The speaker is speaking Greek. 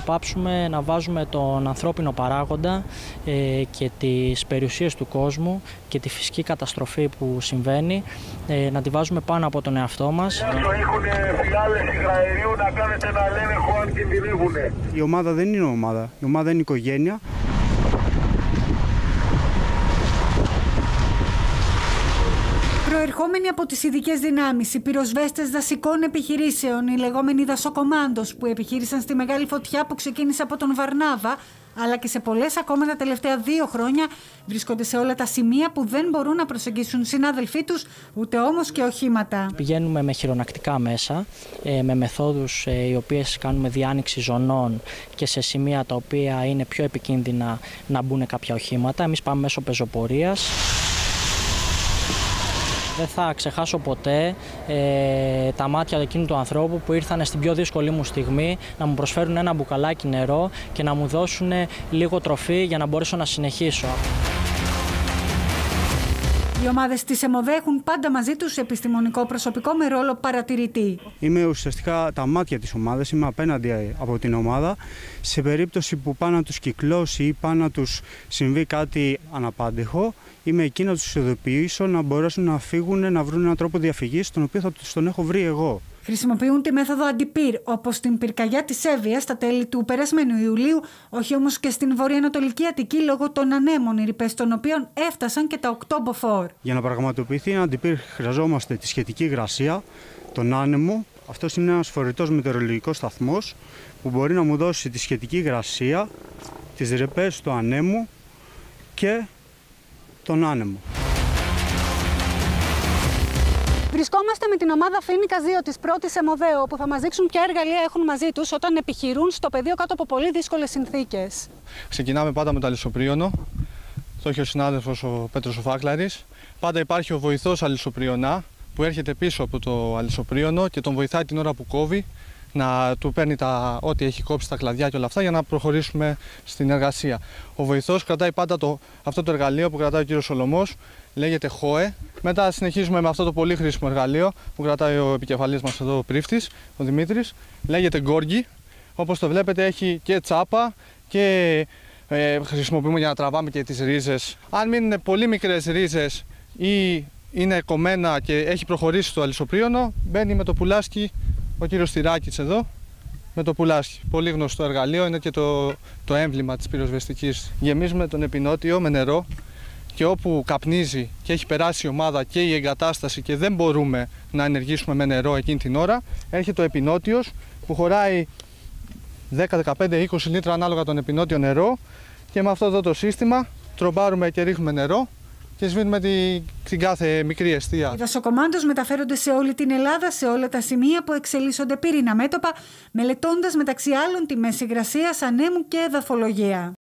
πάψουμε να βάζουμε τον ανθρώπινο παράγοντα και τις περιουσίες του κόσμου και τη φυσική καταστροφή που συμβαίνει, να τη βάζουμε πάνω από τον εαυτό μας. Έχουν φυλάδες υγραερίου να κάνετε ένα έλεγχο αν κινδυνεύουν. Η ομάδα δεν είναι ομάδα, η ομάδα είναι οικογένεια. Προερχόμενοι από τις ειδικές δυνάμεις, οι πυροσβέστες δασικών επιχειρήσεων, οι λεγόμενοι δασοκομάντος που επιχείρησαν στη μεγάλη φωτιά που ξεκίνησε από τον Βαρνάβα, αλλά και σε πολλές ακόμα τα τελευταία 2 χρόνια, βρίσκονται σε όλα τα σημεία που δεν μπορούν να προσεγγίσουν συνάδελφοί τους, ούτε όμως και οχήματα. Πηγαίνουμε με χειρονακτικά μέσα, με μεθόδους οι οποίες κάνουμε διάνοιξη ζωνών και σε σημεία τα οποία είναι πιο επικίνδυνα να μπουν κάποια οχήματα. Εμείς πάμε μέσω πεζοπορίας. Δεν θα ξεχάσω ποτέ τα μάτια εκείνου του ανθρώπου που ήρθαν στην πιο δύσκολη μου στιγμή να μου προσφέρουν ένα μπουκαλάκι νερό και να μου δώσουν λίγο τροφή για να μπορέσω να συνεχίσω. Οι ομάδες της ΕΜΟΔΕ έχουν πάντα μαζί τους επιστημονικό προσωπικό με ρόλο παρατηρητή. Είμαι ουσιαστικά τα μάτια της ομάδας, είμαι απέναντι από την ομάδα. Σε περίπτωση που πάει να τους κυκλώσει ή πάει να τους συμβεί κάτι αναπάντεχο, είμαι εκεί να τους ειδοποιήσω να μπορέσουν να φύγουν, να βρουν έναν τρόπο διαφυγής, τον οποίο θα τον έχω βρει εγώ. Χρησιμοποιούν τη μέθοδο αντιπύρ, όπως στην πυρκαγιά της Εύβοιας στα τέλη του περασμένου Ιουλίου, όχι όμως και στην βορειοανατολική Αττική λόγω των ανέμων, οι ρηπές των οποίων έφτασαν και τα 8 μποφόρ. Για να πραγματοποιηθεί ένα αντιπύρ χρειαζόμαστε τη σχετική υγρασία, τον άνεμο. Αυτός είναι ένας φορητός μετεωρολογικός σταθμός που μπορεί να μου δώσει τη σχετική υγρασία, τις ρηπές του ανέμου και τον άνεμο. Βρισκόμαστε με την ομάδα Φοίνικας 2 της πρώτης ΕΜΟΔΕ, όπου θα μας δείξουν ποια εργαλεία έχουν μαζί τους όταν επιχειρούν στο πεδίο κάτω από πολύ δύσκολες συνθήκες. Ξεκινάμε πάντα με το αλυσοπρίωνο. Το έχει ο συνάδελφος ο Πέτρος ο Φάκλαρης. Πάντα υπάρχει ο βοηθός αλυσοπρίωνα που έρχεται πίσω από το αλυσοπρίωνο και τον βοηθάει την ώρα που κόβει, να του παίρνει ό,τι έχει κόψει, τα κλαδιά και όλα αυτά για να προχωρήσουμε στην εργασία. Ο βοηθός κρατάει πάντα αυτό το εργαλείο που κρατάει ο κύριος Σολωμός, λέγεται ΧΟΕ. Μετά συνεχίζουμε με αυτό το πολύ χρήσιμο εργαλείο που κρατάει ο επικεφαλής μας εδώ, ο πρίφτης, ο Δημήτρης. Λέγεται γκόργι. Όπως το βλέπετε έχει και τσάπα και χρησιμοποιούμε για να τραβάμε και τις ρίζες. Αν μείνουν πολύ μικρές ρίζες ή είναι κομμένα και έχει προχωρήσει το αλυσοπρίωνο, μπαίνει με το πουλάσκι ο κύριος Στυράκης εδώ, με το πουλάσκι. Πολύ γνωστό εργαλείο, είναι και το έμβλημα της πυροσβεστικής. Γεμίζουμε τον επινότιο με νερό και όπου καπνίζει και έχει περάσει η ομάδα και η εγκατάσταση και δεν μπορούμε να ενεργήσουμε με νερό εκείνη την ώρα, έρχεται ο επινότιος που χωράει 10, 15, 20 λίτρα ανάλογα τον επινότιο νερό και με αυτό εδώ το σύστημα τρομπάρουμε και ρίχνουμε νερό και σβήνουμε την κάθε μικρή εστία. Οι δασοκομάντος μεταφέρονται σε όλη την Ελλάδα, σε όλα τα σημεία που εξελίσσονται πυρήνα μέτωπα, μελετώντας μεταξύ άλλων τη μέση υγρασίας, ανέμου και εδαφολογία.